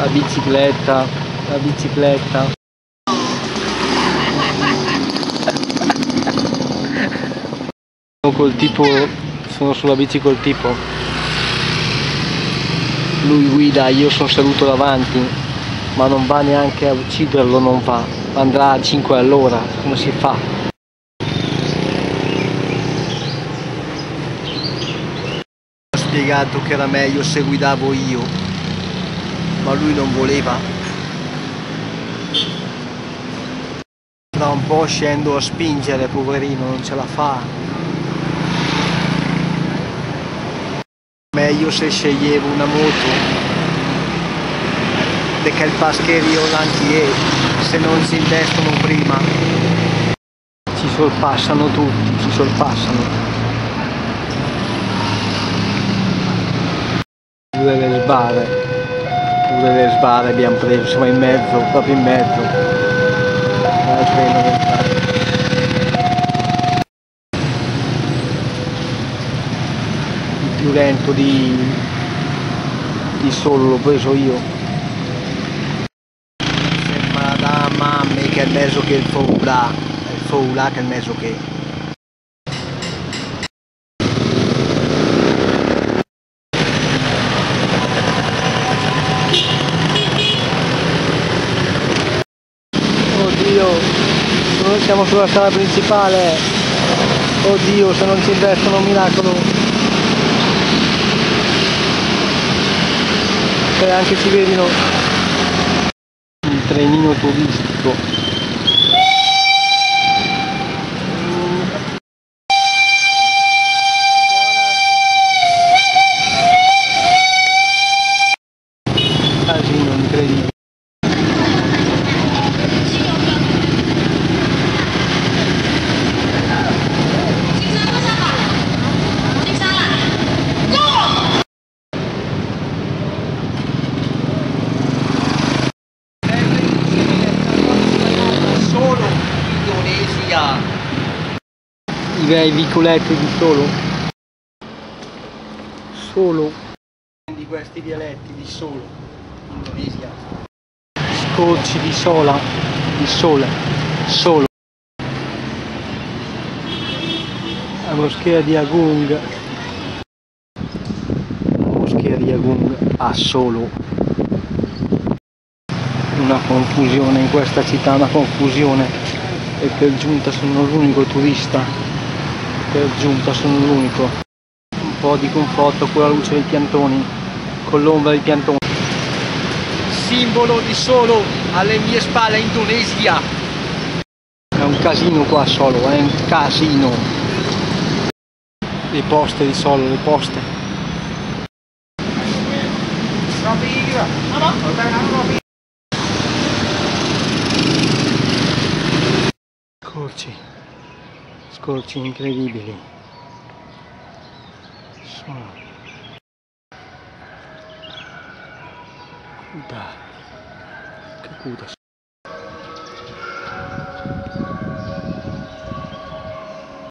la bicicletta, la bicicletta. Col tipo, sono sulla bici col tipo, lui guida, io sono seduto davanti, ma non va neanche a ucciderlo, non va, andrà a 5 all'ora, come si fa? Ho spiegato che era meglio se guidavo io, ma lui non voleva. Tra un po' scendo a spingere, poverino, non ce la fa. Meglio se sceglievo una moto, perché il pascherio l'antier, se non si investono prima. Ci sorpassano tutti, ci sorpassano. Pure le sbarre abbiamo preso, siamo in mezzo, proprio in mezzo. Al treno del treno. Più lento di solo l'ho preso io. Sembra da mamme che è il mezzo che il Foula che è il mezzo che. Oddio, noi siamo sulla strada principale. Oddio, se non ci investono un miracolo. Anche ci vedono il trenino turistico. Casino incredibile. I bei vicoletti di solo di questi dialetti di solo Indonesia, scorci di sola, di sole, solo la moschea di Agung a solo. Una confusione in questa città, una confusione, e per giunta sono l'unico turista, per giunta sono l'unico. Un po' di conforto con la luce dei piantoni, con l'ombra dei piantoni. Simbolo di solo alle mie spalle, Indonesia. È un casino qua solo, è un casino. Le poste di solo, le poste. Scorci incredibili. Che cuda.